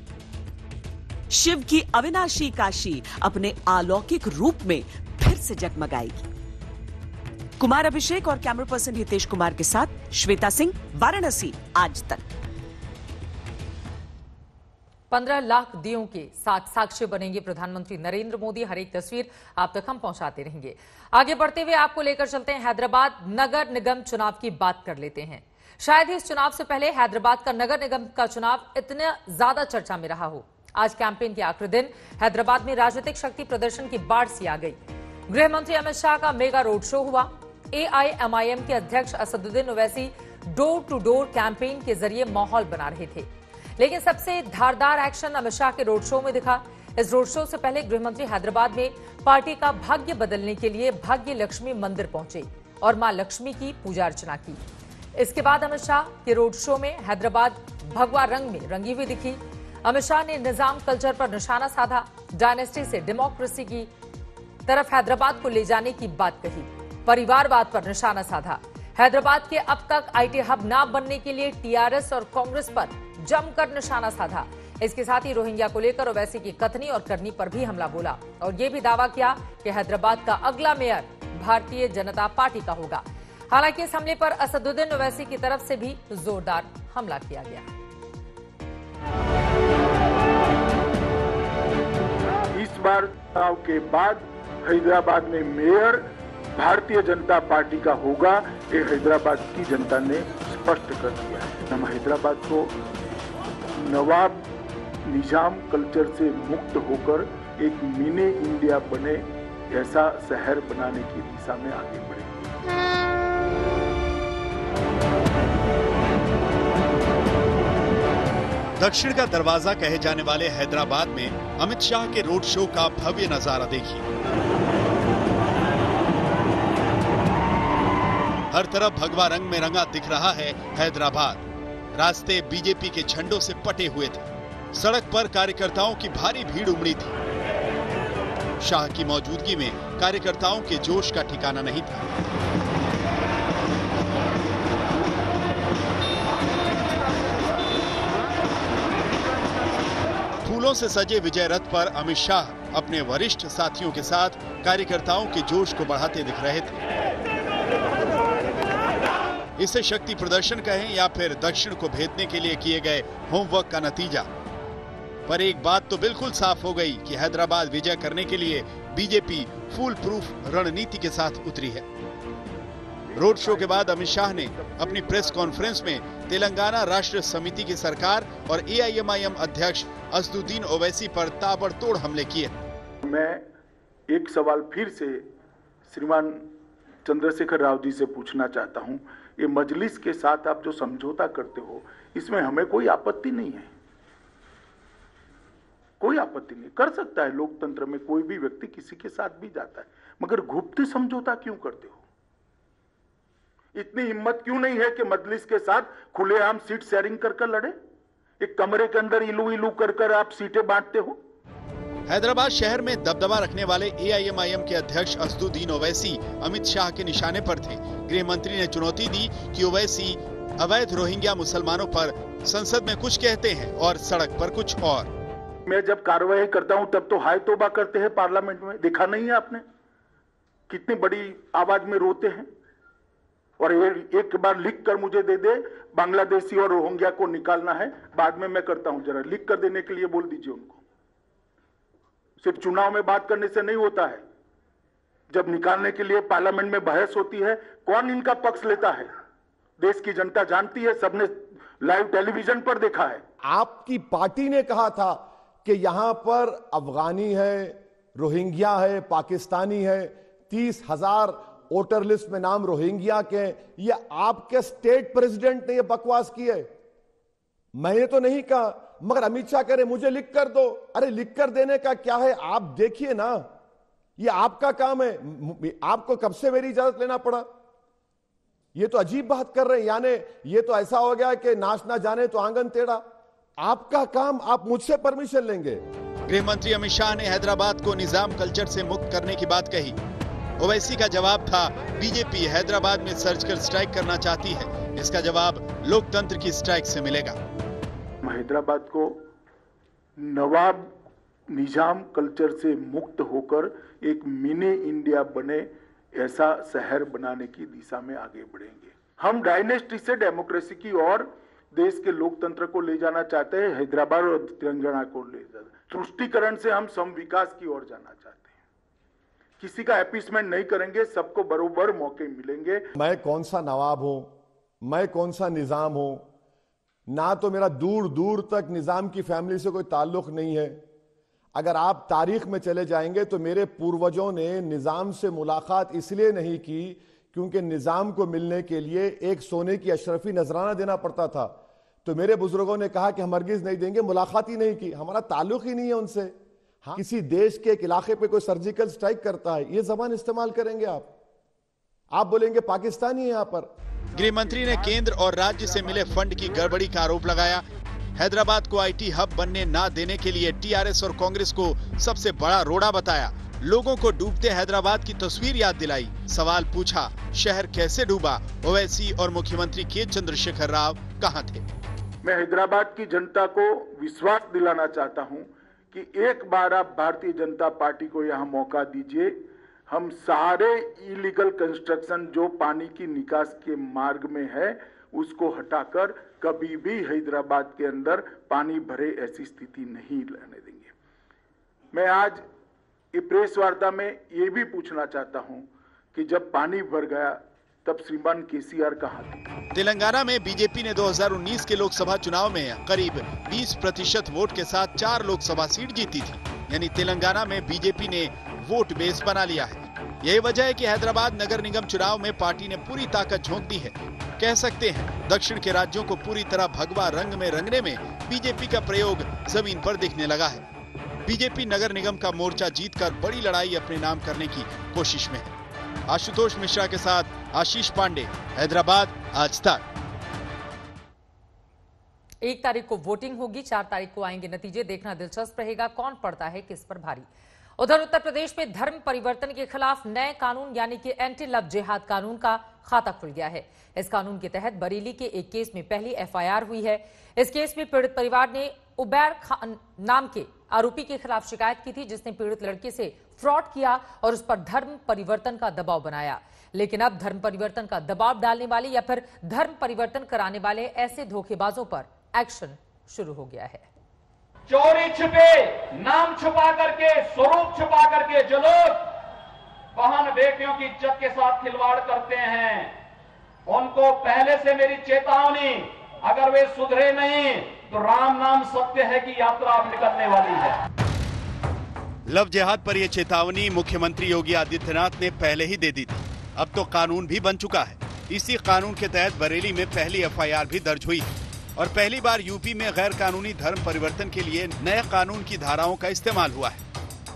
हैं। शिव की अविनाशी काशी अपने अलौकिक रूप में फिर से जगमगाएगी। कुमार अभिषेक और कैमरा पर्सन हितेश कुमार के साथ श्वेता सिंह, वाराणसी, आज तक। पंद्रह लाख दियों के साथ साक्ष्य बनेंगे प्रधानमंत्री नरेंद्र मोदी। हर एक तस्वीर आप तक हम पहुंचाते रहेंगे। आगे बढ़ते हुए आपको लेकर चलते हैं हैदराबाद नगर निगम चुनाव की बात कर लेते हैं। शायद ही इस चुनाव से पहले हैदराबाद का नगर निगम का चुनाव इतना ज्यादा चर्चा में रहा हो। आज कैंपेन के आखिरी दिन हैदराबाद में राजनीतिक शक्ति प्रदर्शन की बाढ़ सी आ गई। गृह मंत्री अमित शाह का मेगा रोड शो हुआ। एआईएमआईएम के अध्यक्ष Asaduddin Owaisi door to door campaign के जरिए माहौल बना रहे थे, लेकिन सबसे धारदार एक्शन अमित शाह के रोड शो में दिखा। इस रोड शो से पहले गृहमंत्री हैदराबाद में पार्टी का भाग्य बदलने के लिए भाग्य लक्ष्मी मंदिर पहुंचे और मां लक्ष्मी की पूजा अर्चना की। इसके बाद अमित शाह के रोड शो में हैदराबाद भगवा रंग में रंगी हुई दिखी। अमित शाह ने निजाम कल्चर पर निशाना साधा। डायनेस्टी से डेमोक्रेसी की तरफ हैदराबाद को ले जाने की बात कही। परिवारवाद पर निशाना साधा। हैदराबाद के अब तक आईटी हब न बनने के लिए टीआरएस और कांग्रेस पर जमकर निशाना साधा। इसके साथ ही रोहिंग्या को लेकर ओवैसी की कथनी और करनी पर भी हमला बोला और यह भी दावा किया कि हैदराबाद का अगला मेयर भारतीय जनता पार्टी का होगा। हालांकि इस हमले पर असदुद्दीन ओवैसी की तरफ से भी जोरदार हमला किया गया। इस बार चुनाव के बाद हैदराबाद में मेयर भारतीय जनता पार्टी का होगा, ये हैदराबाद की जनता ने स्पष्ट कर दिया है। हम हैदराबाद को नवाब निजाम कल्चर से मुक्त होकर एक मिनी इंडिया बने ऐसा शहर बनाने की दिशा में आगे बढ़ेंगे। दक्षिण का दरवाजा कहे जाने वाले हैदराबाद में अमित शाह के रोड शो का भव्य नजारा देखिए। हर तरफ भगवा रंग में रंगा दिख रहा है हैदराबाद। रास्ते बीजेपी के झंडों से पटे हुए थे। सड़क पर कार्यकर्ताओं की भारी भीड़ उमड़ी थी। शाह की मौजूदगी में कार्यकर्ताओं के जोश का ठिकाना नहीं था। फूलों से सजे विजय रथ पर अमित शाह अपने वरिष्ठ साथियों के साथ कार्यकर्ताओं के जोश को बढ़ाते दिख रहे थे। इसे शक्ति प्रदर्शन कहें या फिर दक्षिण को भेदने के लिए किए गए होमवर्क का नतीजा, पर एक बात तो बिल्कुल साफ हो गई कि हैदराबाद विजय करने के लिए बीजेपी फुल प्रूफ रणनीति के साथ उतरी है। रोड शो के बाद अमित शाह ने अपनी प्रेस कॉन्फ्रेंस में तेलंगाना राष्ट्र समिति की सरकार और एआईएमआईएम अध्यक्ष असदुद्दीन ओवैसी पर ताबड़तोड़ हमले किए। मैं एक सवाल फिर से श्रीमान चंद्रशेखर राव जी से पूछना चाहता हूं, ये मजलिस के साथ आप जो समझौता करते हो इसमें हमें कोई आपत्ति नहीं है, कोई आपत्ति नहीं। कर सकता है, लोकतंत्र में कोई भी व्यक्ति किसी के साथ भी जाता है, मगर गुप्त समझौता क्यों करते हो? इतनी हिम्मत क्यों नहीं है कि मजलिस के साथ खुलेआम सीट शेयरिंग कर कर लड़े? एक कमरे के अंदर इलू इलू कर कर आप सीटें बांटते हो। हैदराबाद शहर में दबदबा रखने वाले एआईएमआईएम के अध्यक्ष असदुद्दीन ओवैसी अमित शाह के निशाने पर थे। गृह मंत्री ने चुनौती दी कि ओवैसी अवैध रोहिंग्या मुसलमानों पर संसद में कुछ कहते हैं और सड़क पर कुछ और। मैं जब कार्रवाई करता हूं तब तो हाय तौबा करते हैं पार्लियामेंट में, देखा नहीं है आपने? कितनी बड़ी आवाज में रोते हैं। और एक बार लिख कर मुझे दे दे, बांग्लादेशी और रोहिंग्या को निकालना है, बाद में मैं करता हूं। जरा लिख कर देने के लिए बोल दीजिए उनको। सिर्फ चुनाव में बात करने से नहीं होता है, जब निकालने के लिए पार्लियामेंट में बहस होती है, कौन इनका पक्ष लेता है देश की जनता जानती है, सबने लाइव टेलीविजन पर देखा है। आपकी पार्टी ने कहा था कि यहां पर अफगानी है, रोहिंग्या है, पाकिस्तानी है, तीस हजार वोटर लिस्ट में नाम रोहिंग्या के। ये आपके स्टेट प्रेसिडेंट ने ये बकवास की है, मैंने तो नहीं कहा। मगर अमित शाह कह रहे मुझे लिख कर दो। अरे लिख कर देने का क्या है, आप देखिए ना, ये आपका काम है। आपको कब से मेरी इजाजत लेना पड़ा? ये तो अजीब बात कर रहे हैं, यानी ये तो ऐसा हो गया कि नाच ना जाने तो आंगन टेढ़ा। आपका काम, आप मुझसे परमिशन लेंगे। गृह मंत्री अमित शाह ने हैदराबाद को निजाम कल्चर से मुक्त करने की बात कही। ओवैसी का जवाब था बीजेपी हैदराबाद में सर्जिकल स्ट्राइक करना चाहती है, इसका जवाब लोकतंत्र की स्ट्राइक से मिलेगा। हैदराबाद को नवाब निजाम कल्चर से मुक्त होकर एक मिनी इंडिया बने ऐसा शहर बनाने की दिशा में आगे बढ़ेंगे। हम डायनेस्टी से डेमोक्रेसी की ओर देश के लोकतंत्र को ले जाना चाहते हैं, हैदराबाद और तेलंगाना को ले जाना। तुष्टीकरण से हम सम विकास की ओर जाना चाहते हैं। किसी का अपीसमेंट नहीं करेंगे, सबको बरोबर मौके मिलेंगे। मैं कौन सा नवाब हूं, मैं कौन सा निजाम हूं, ना तो मेरा दूर दूर तक निजाम की फैमिली से कोई ताल्लुक नहीं है। अगर आप तारीख में चले जाएंगे तो मेरे पूर्वजों ने निजाम से मुलाकात इसलिए नहीं की क्योंकि निजाम को मिलने के लिए एक सोने की अशरफी नजराना देना पड़ता था। तो मेरे बुजुर्गों ने कहा कि हम हरगिज नहीं देंगे, मुलाकात ही नहीं की, हमारा ताल्लुक ही नहीं है उनसे। हाँ, किसी देश के एक इलाके पे कोई सर्जिकल स्ट्राइक करता है, ये जबान इस्तेमाल करेंगे आप आप बोलेंगे पाकिस्तानी है यहां पर। गृह मंत्री ने केंद्र और राज्य से मिले फंड की गड़बड़ी का आरोप लगाया। हैदराबाद को आईटी हब बनने ना देने के लिए टीआरएस और कांग्रेस को सबसे बड़ा रोड़ा बताया। लोगों को डूबते हैदराबाद की तस्वीर याद दिलाई। सवाल पूछा, शहर कैसे डूबा? ओवैसी और मुख्यमंत्री के चंद्रशेखर राव कहां थे? मैं हैदराबाद की जनता को विश्वास दिलाना चाहता हूं कि एक बार आप भारतीय जनता पार्टी को यहां मौका दीजिए। हम सारे इलीगल कंस्ट्रक्शन जो पानी की निकास के मार्ग में है उसको हटाकर कभी भी हैदराबाद के अंदर पानी भरे ऐसी स्थिति नहीं लाने देंगे। मैं आज ये प्रेस वार्ता में ये भी पूछना चाहता हूं कि जब पानी भर गया तब श्रीमान केसीआर कहां थे? तेलंगाना में बीजेपी ने दो हज़ार उन्नीस के लोकसभा चुनाव में करीब बीस प्रतिशत वोट के साथ चार लोकसभा सीट जीती थी। यानी तेलंगाना में बीजेपी ने वोट बेस बना लिया है। यही वजह है कि हैदराबाद नगर निगम चुनाव में पार्टी ने पूरी ताकत झोंक दी है। कह सकते हैं दक्षिण के राज्यों को पूरी तरह भगवा रंग में रंगने में बीजेपी का प्रयोग जमीन पर दिखने लगा है। बीजेपी नगर निगम का मोर्चा जीतकर बड़ी लड़ाई अपने नाम करने की कोशिश में है। आशुतोष मिश्रा के साथ आशीष पांडे, हैदराबाद, आज तक। एक तारीख को वोटिंग होगी, चार तारीख को आएंगे नतीजे। देखना दिलचस्प रहेगा कौन पड़ता है किस पर भारी। उधर उत्तर प्रदेश में धर्म परिवर्तन के खिलाफ नए कानून यानी कि एंटी लव जिहाद कानून का खाता खुल गया है। इस कानून के तहत बरेली के एक केस में पहली एफआईआर हुई है। इस केस में पीड़ित परिवार ने उबैर खान नाम के आरोपी के खिलाफ शिकायत की थी, जिसने पीड़ित लड़के से फ्रॉड किया और उस पर धर्म परिवर्तन का दबाव बनाया। लेकिन अब धर्म परिवर्तन का दबाव डालने वाले या फिर धर्म परिवर्तन कराने वाले ऐसे धोखेबाजों पर एक्शन शुरू हो गया है। चोरी छिपे, नाम छुपा करके, स्वरूप छुपा करके जो लोग बहन बेटियों की इज्जत के साथ खिलवाड़ करते हैं, उनको पहले से मेरी चेतावनी, अगर वे सुधरे नहीं तो राम नाम सत्य है की यात्रा अब निकलने वाली है। लव जिहाद पर यह चेतावनी मुख्यमंत्री योगी आदित्यनाथ ने पहले ही दे दी थी। अब तो कानून भी बन चुका है। इसी कानून के तहत बरेली में पहली एफआईआर भी दर्ज हुई है और पहली बार यूपी में गैर कानूनी धर्म परिवर्तन के लिए नए कानून की धाराओं का इस्तेमाल हुआ है।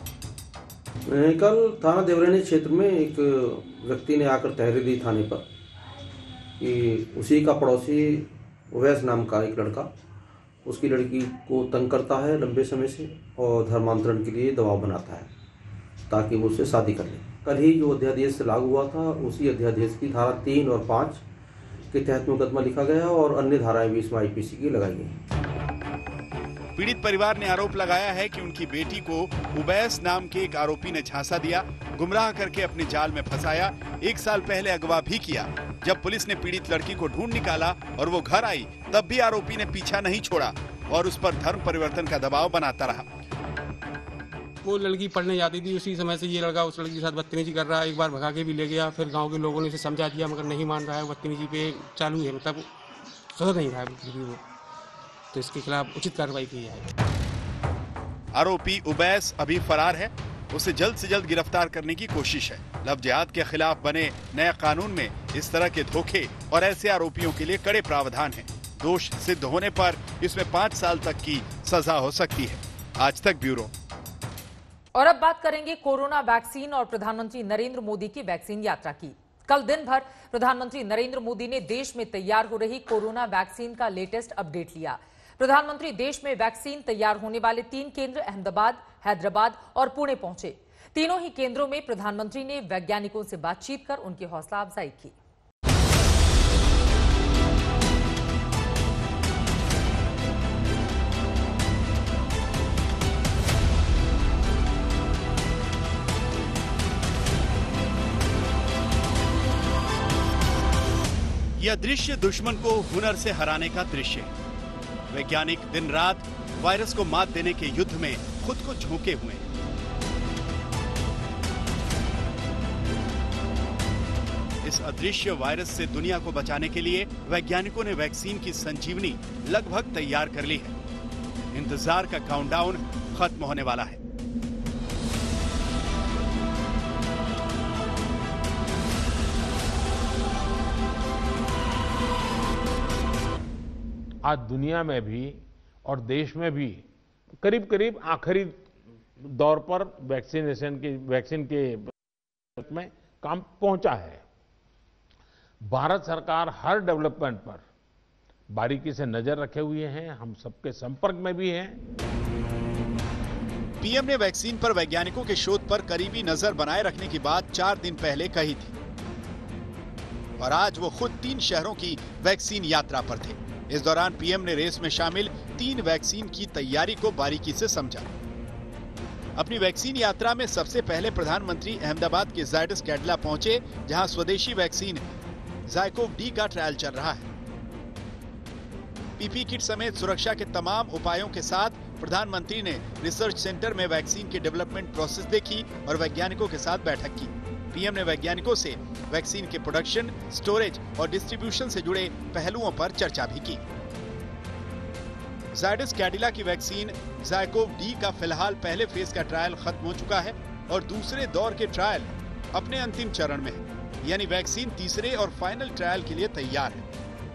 कल थाना देवरानी क्षेत्र में एक व्यक्ति ने आकर तहरीर दी थाने पर कि उसी का पड़ोसी उवैस नाम का एक लड़का उसकी लड़की को तंग करता है लंबे समय से और धर्मांतरण के लिए दबाव बनाता है ताकि वो उससे शादी कर ले। कल ही जो अध्यादेश लागू हुआ था उसी अध्यादेश की धारा तीन और पाँच के तहत मुकदमा लिखा गया और अन्य धाराएं भी इसमें आईपीसी की लगाई गई। पीड़ित परिवार ने आरोप लगाया है कि उनकी बेटी को उबैस नाम के एक आरोपी ने झांसा दिया, गुमराह करके अपने जाल में फंसाया, एक साल पहले अगवा भी किया। जब पुलिस ने पीड़ित लड़की को ढूंढ निकाला और वो घर आई, तब भी आरोपी ने पीछा नहीं छोड़ा और उस पर धर्म परिवर्तन का दबाव बनाता रहा। वो लड़की पढ़ने जाती थी, उसी समय से ये लड़का उस लड़की के साथ बदतमीजी कर रहा है। एक बार भगा के भी ले गया, फिर गांव के लोगों ने इसे समझा दिया मगर नहीं मान रहा है, बदतमीजी पे चालू है, मतलब सुधर नहीं रहा है वो, तो इसके खिलाफ उचित कार्रवाई की जाए। आरोपी उबैस अभी फरार है, उसे जल्द से जल्द गिरफ्तार करने की कोशिश है। लव जिहाद के खिलाफ बने नए कानून में इस तरह के धोखे और ऐसे आरोपियों के लिए कड़े प्रावधान हैं। दोष सिद्ध होने पर इसमें पाँच साल तक की सजा हो सकती है। आज तक ब्यूरो। और अब बात करेंगे कोरोना वैक्सीन और प्रधानमंत्री नरेंद्र मोदी की वैक्सीन यात्रा की। कल दिन भर प्रधानमंत्री नरेंद्र मोदी ने देश में तैयार हो रही कोरोना वैक्सीन का लेटेस्ट अपडेट लिया। प्रधानमंत्री देश में वैक्सीन तैयार होने वाले तीन केंद्र अहमदाबाद, हैदराबाद और पुणे पहुंचे। तीनों ही केंद्रों में प्रधानमंत्री ने वैज्ञानिकों से बातचीत कर उनकी हौसला अफजाई की। यह दृश्य दुश्मन को हुनर से हराने का दृश्य है। वैज्ञानिक दिन रात वायरस को मात देने के युद्ध में खुद को झोंके हुए हैं। इस अदृश्य वायरस से दुनिया को बचाने के लिए वैज्ञानिकों ने वैक्सीन की संजीवनी लगभग तैयार कर ली है। इंतजार का काउंटडाउन खत्म होने वाला है। आज दुनिया में भी और देश में भी करीब करीब आखिरी दौर पर वैक्सीनेशन की वैक्सीन के में काम पहुंचा है। भारत सरकार हर डेवलपमेंट पर बारीकी से नजर रखे हुए हैं, हम सबके संपर्क में भी हैं। पीएम ने वैक्सीन पर वैज्ञानिकों के शोध पर करीबी नजर बनाए रखने की बात चार दिन पहले कही थी और आज वो खुद तीन शहरों की वैक्सीन यात्रा पर थे। इस दौरान पीएम ने रेस में शामिल तीन वैक्सीन की तैयारी को बारीकी से समझा। अपनी वैक्सीन यात्रा में सबसे पहले प्रधानमंत्री अहमदाबाद के जायडस कैडिला पहुंचे, जहां स्वदेशी वैक्सीन ज़ायकोव डी का ट्रायल चल रहा है। पीपी किट समेत सुरक्षा के तमाम उपायों के साथ प्रधानमंत्री ने रिसर्च सेंटर में वैक्सीन की डेवलपमेंट प्रोसेस देखी और वैज्ञानिकों के साथ बैठक की। पीएम ने वैज्ञानिकों से वैक्सीन के प्रोडक्शन, स्टोरेज और डिस्ट्रीब्यूशन से जुड़े पहलुओं पर चर्चा भी की। जायडस कैडिला की वैक्सीन ज़ायकोव डी का फिलहाल पहले फेज का ट्रायल खत्म हो चुका है और दूसरे दौर के ट्रायल अपने अंतिम चरण में है, यानी वैक्सीन तीसरे और फाइनल ट्रायल के लिए तैयार है।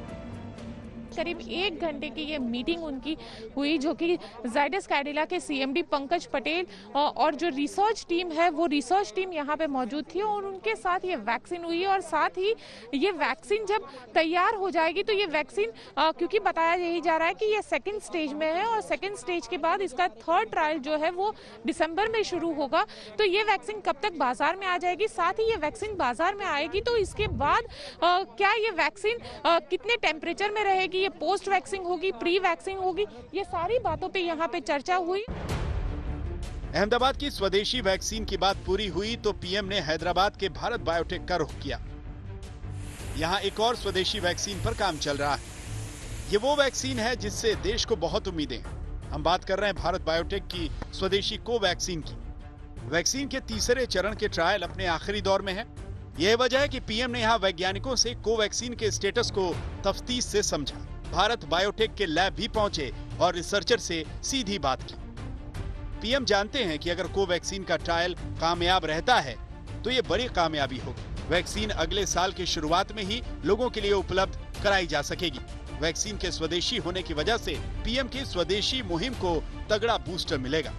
करीब एक घंटे की ये मीटिंग उनकी हुई, जो कि जायडस कैडिला के सीएमडी पंकज पटेल और जो रिसर्च टीम है वो रिसर्च टीम यहाँ पे मौजूद थी और उनके साथ ये वैक्सीन हुई। और साथ ही ये वैक्सीन जब तैयार हो जाएगी तो ये वैक्सीन, क्योंकि बताया यही जा रहा है कि ये सेकेंड स्टेज में है और सेकेंड स्टेज के बाद इसका थर्ड ट्रायल जो है वो दिसंबर में शुरू होगा। तो ये वैक्सीन कब तक बाजार में आ जाएगी, साथ ही ये वैक्सीन बाजार में आएगी तो इसके बाद आ, क्या ये वैक्सीन आ, कितने टेम्परेचर में रहेगी, ये पोस्ट वैक्सीन होगी, प्री वैक्सीन होगी, ये सारी बातों पे यहाँ पे चर्चा हुई। अहमदाबाद की स्वदेशी वैक्सीन की बात पूरी हुई तो पीएम ने हैदराबाद के भारत बायोटेक का रुख किया। यहाँ एक और स्वदेशी वैक्सीन पर काम चल रहा है। ये वो वैक्सीन है जिससे देश को बहुत उम्मीदें हैं। हम बात कर रहे हैं भारत बायोटेक की स्वदेशी कोवैक्सीन की। वैक्सीन के तीसरे चरण के ट्रायल अपने आखिरी दौर में है। यह वजह है कि पीएम ने यहाँ वैज्ञानिकों से कोवैक्सीन के स्टेटस को तफ्तीश से समझा। भारत बायोटेक के लैब भी पहुंचे और रिसर्चर से सीधी बात की। पीएम जानते हैं कि अगर कोवैक्सीन का ट्रायल कामयाब रहता है तो ये बड़ी कामयाबी होगी। वैक्सीन अगले साल की शुरुआत में ही लोगों के लिए उपलब्ध कराई जा सकेगी। वैक्सीन के स्वदेशी होने की वजह से पीएम की स्वदेशी मुहिम को तगड़ा बूस्टर मिलेगा।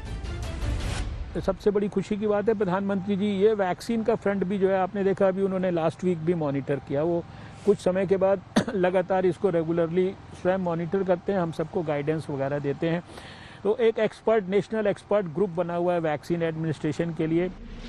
सबसे बड़ी खुशी की बात है प्रधानमंत्री जी, ये वैक्सीन का फ्रंट भी जो है आपने देखा, अभी उन्होंने लास्ट वीक भी मॉनिटर किया। वो कुछ समय के बाद लगातार इसको रेगुलरली स्वयं मॉनिटर करते हैं, हम सबको गाइडेंस वगैरह देते हैं। तो एक एक्सपर्ट, नेशनल एक्सपर्ट ग्रुप बना हुआ है वैक्सीन एडमिनिस्ट्रेशन के लिए।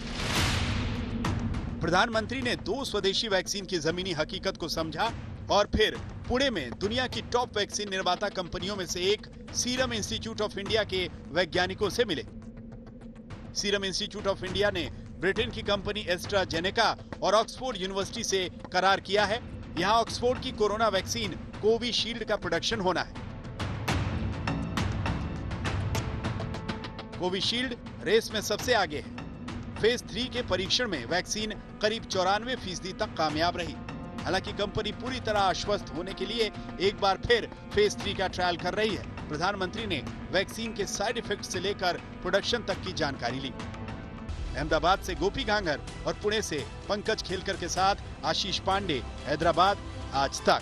प्रधानमंत्री ने दो स्वदेशी वैक्सीन की जमीनी हकीकत को समझा और फिर पुणे में दुनिया की टॉप वैक्सीन निर्माता कंपनियों में से एक सीरम इंस्टीट्यूट ऑफ इंडिया के वैज्ञानिकों से मिले। सीरम इंस्टीट्यूट ऑफ इंडिया ने ब्रिटेन की कंपनी एस्ट्राजेनेका और ऑक्सफोर्ड यूनिवर्सिटी से करार किया है। यहां ऑक्सफोर्ड की कोरोना वैक्सीन कोविशील्ड का प्रोडक्शन होना है। कोविशील्ड रेस में सबसे आगे है। फेज थ्री के परीक्षण में वैक्सीन करीब चौरानवे फीसदी तक कामयाब रही। हालांकि कंपनी पूरी तरह आश्वस्त होने के लिए एक बार फिर फेज थ्री का ट्रायल कर रही है। प्रधानमंत्री ने वैक्सीन के साइड इफेक्ट से लेकर प्रोडक्शन तक की जानकारी ली। अहमदाबाद से गोपी गांगर और पुणे से पंकज खेलकर के साथ आशीष पांडे, हैदराबाद, आज तक।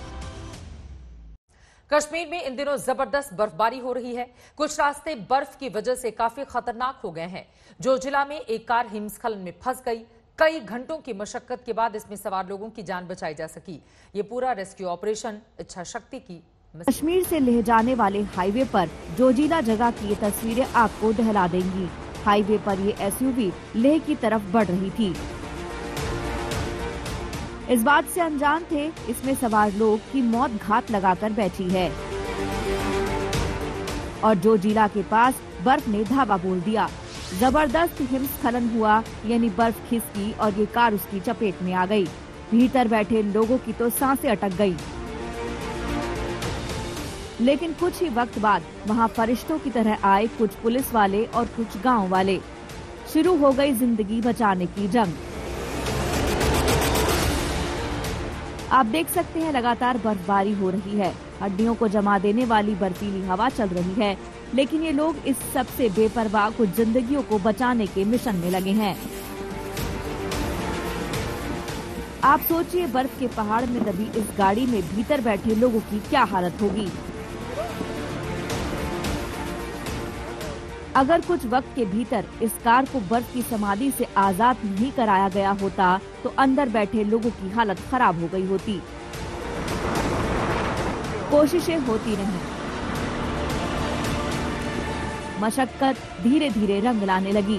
कश्मीर में इन दिनों जबरदस्त बर्फबारी हो रही है। कुछ रास्ते बर्फ की वजह से काफी खतरनाक हो गए हैं। जो जिला में एक कार हिमस्खलन में फंस गई, कई घंटों की मशक्कत के बाद इसमें सवार लोगों की जान बचाई जा सकी। ये पूरा रेस्क्यू ऑपरेशन इच्छा शक्ति की। कश्मीर से लेह जाने वाले हाईवे पर जोजिला जगह की ये तस्वीरें आपको दहला देंगी। हाईवे पर ये एसयूवी लेह की तरफ बढ़ रही थी। इस बात से अनजान थे इसमें सवार लोग की मौत घात लगाकर बैठी है और जोजिला के पास बर्फ ने धावा बोल दिया। जबरदस्त हिमस्खलन हुआ, यानी बर्फ खिसकी और ये कार उसकी चपेट में आ गई। भीतर बैठे लोगों की तो सांसें अटक गई। लेकिन कुछ ही वक्त बाद वहां फरिश्तों की तरह आए कुछ पुलिस वाले और कुछ गांव वाले। शुरू हो गई जिंदगी बचाने की जंग। आप देख सकते हैं लगातार बर्फबारी हो रही है, हड्डियों को जमा देने वाली बर्फीली हवा चल रही है, लेकिन ये लोग इस सबसे बेपरवाह कुछ जिंदगियों को बचाने के मिशन में लगे हैं। आप सोचिए बर्फ के पहाड़ में दबी इस गाड़ी में भीतर बैठे लोगों की क्या हालत होगी। अगर कुछ वक्त के भीतर इस कार को बर्फ की समाधि से आजाद नहीं कराया गया होता तो अंदर बैठे लोगों की हालत खराब हो गई होती। कोशिशें होती रहीं, मशक्कत धीरे धीरे रंग लाने लगी।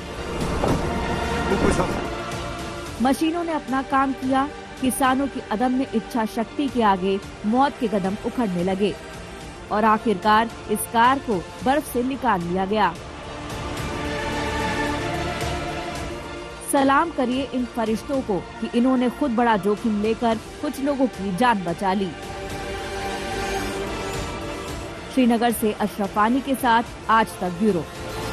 मशीनों ने अपना काम किया, किसानों की अदम्य इच्छा शक्ति के आगे मौत के कदम उखड़ने लगे और आखिरकार इस कार को बर्फ से निकाल लिया गया। सलाम करिए इन फरिश्तों को कि इन्होंने खुद बड़ा जोखिम लेकर कुछ लोगों की जान बचा ली। श्रीनगर से अशरफ आनी के साथ आज तक ब्यूरो।